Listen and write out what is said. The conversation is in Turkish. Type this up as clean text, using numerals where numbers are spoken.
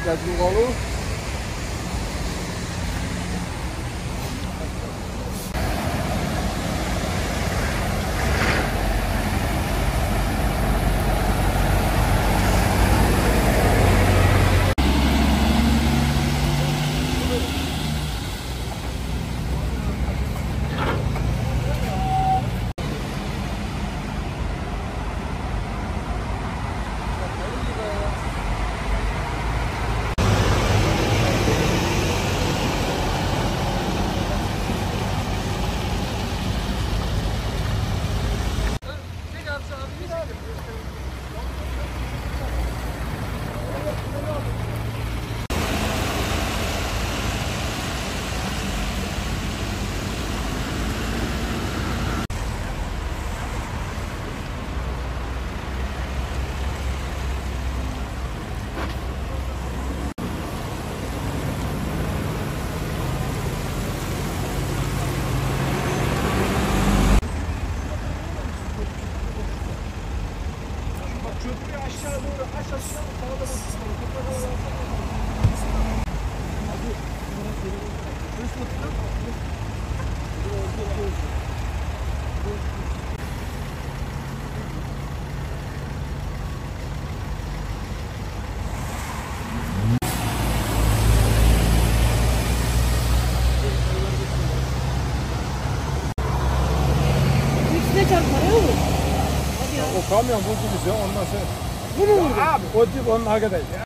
Kaçın kolu. Köprüyü aşağı doğru aç aşağı sağa da basın. Üstüne çarpar mı? O kamyon vurdu bizi ondan sonra. Bu mu vurdu? Abi o tip onun arkadaşı.